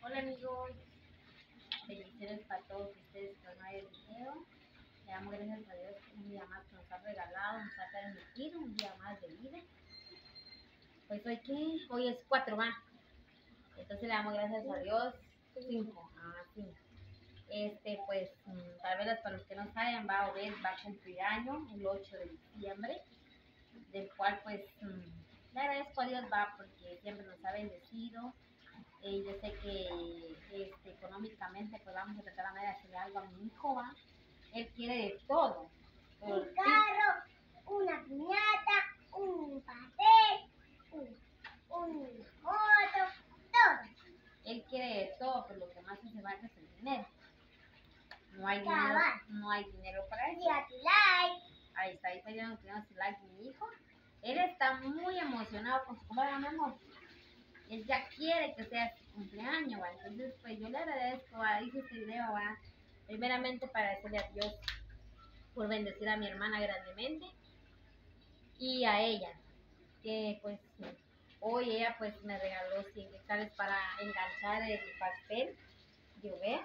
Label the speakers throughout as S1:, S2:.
S1: Hola amigos, bendiciones para todos ustedes por no el video. Le damos gracias a Dios por un día más que nos ha regalado, nos ha permitido un día más de vida. Pues hoy que, hoy es 4 más. Entonces le damos gracias a Dios. 5, sí. Pues tal vez para los que no saben, va a cumplir año el 8 de diciembre, del cual pues le agradezco a Dios porque siempre nos ha bendecido. Yo sé que económicamente pues vamos a tratar la manera de hacerle algo a mi hijo, ¿va? Él quiere de todo.
S2: Un carro, una piñata, un pastel, un moto, todo.
S1: Él quiere de todo, pero lo que más hace falta es el dinero. No hay dinero para eso. Ahí está ya no tenemos el like mi hijo. Él está muy emocionado con su cumpleaños, mi amor. Él ya quiere que sea su cumpleaños, ¿va? Entonces pues yo le agradezco, hice este video, ¿va? Primeramente para agradecerle a Dios por bendecir a mi hermana grandemente y a ella, que pues hoy ella pues me regaló 100 quetzales para enganchar el pastel, yo ve.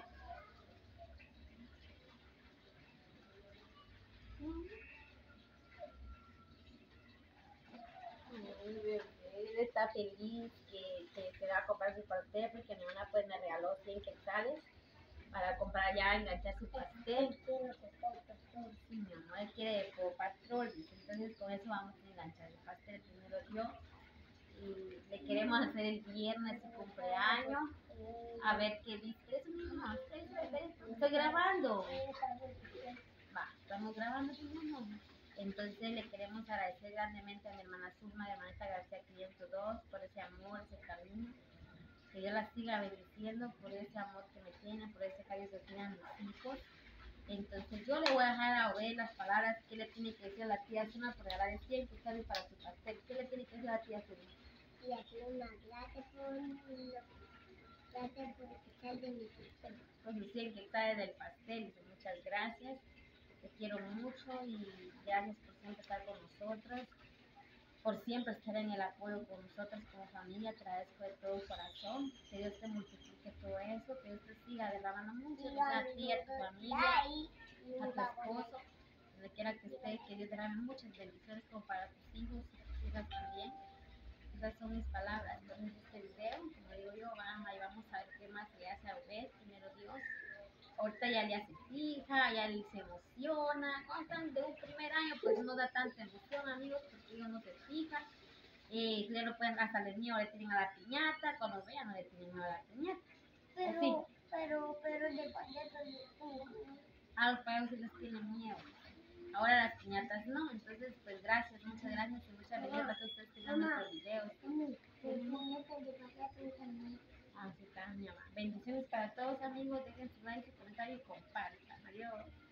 S1: Él está feliz que se va a comprar su pastel porque mi hermana pues me regaló 100 quetzales para comprar ya, enganchar su pastel. Sí, mi amor, él quiere de Paw Patrol, entonces con eso vamos a enganchar el pastel primero yo. Y le queremos hacer el viernes su cumpleaños. A ver qué dice. Eso mismo, estoy grabando. Va, estamos grabando, mismo. Entonces le queremos agradecer grandemente a mi hermana Zulma, de Hermanita García 502, por ese amor, ese cariño. Que Dios la siga bendiciendo por ese amor que me tiene, por ese cariño que tienen mis hijos. Entonces yo le voy a dejar a Obed las palabras que le tiene que decir a la tía Zulma por regalar 100 quetzales para su pastel. ¿Qué le tiene que decir a la tía Zulma?
S2: Tía Zulma, gracias por escuchar de mi pastel.
S1: Con sus 100 quetzales del pastel, muchas gracias. Te quiero mucho y gracias por siempre estar con nosotros, por siempre estar en el apoyo con nosotros como familia. Te agradezco de todo corazón. Que Dios te multiplique todo eso, que Dios te siga derramando mucho, a ti, a tu familia, a tu esposo, donde quiera que esté, que Dios derrame muchas bendiciones como para tus hijos y tus hijas también. Esas son mis palabras. Entonces este video, como digo yo, ahí vamos a ver qué más le hace a Obed, primero Dios. Ahorita ya le hace fija, ya le se emociona. Cuando están de un primer año, pues no da tanta emoción, amigos, porque ellos no se fijan. Ya no pueden, hasta los niños le tienen a la piñata, cuando vean no le tienen a la piñata.
S2: Pero de payasos
S1: a los payasos sí les tienen miedo. Ahora las piñatas no. Entonces, pues gracias, muchas gracias y muchas bendiciones para todos ustedes que ven nuestros videos. Así está, mi mamá. Bendiciones para todos, amigos. Dejen su like, su comentario y compartan. Adiós.